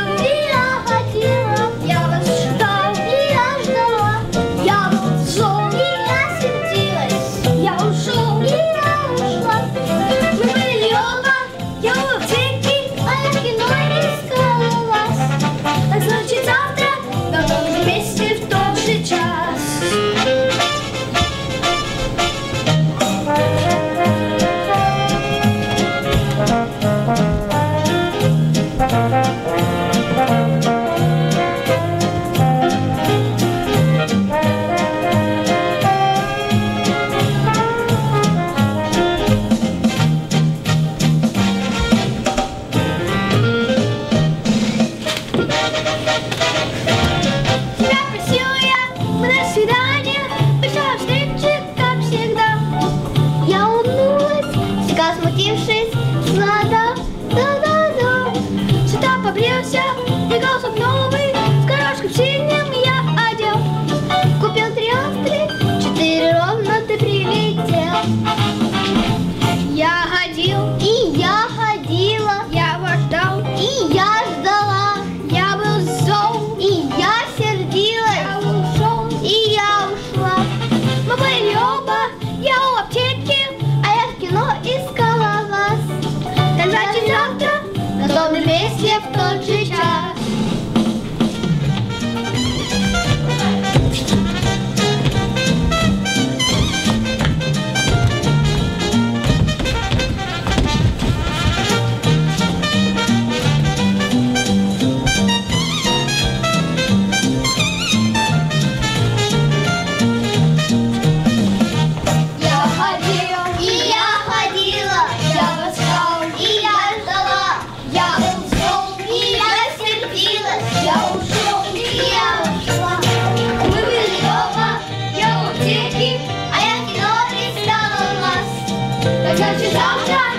и я ходила, я вас ждал, и я ждала. Я был зол, и я сердилась, я ушел, и я ушла. Мы были оба, я в аптеке, а я в кино искала вас. Так значит завтра на том же месте в тот же час. Тебя просила я, мы на свидание, пришла встречи, как всегда. Я улыбнулась, слегка смутившись, да, сюда побрился, и галстук новый, с горошком синим я одел. Купил 3 острых, 4 ровно ты прилетел. Я ходил, и я ходила, я вас ждал, и я ждала. Я был зол, и я сердилась, я ушел, и я ушла. Мы были оба, я у аптеки, а я в кино искала вас. Так значит завтра на том же месте в тот же час. Значит, завтра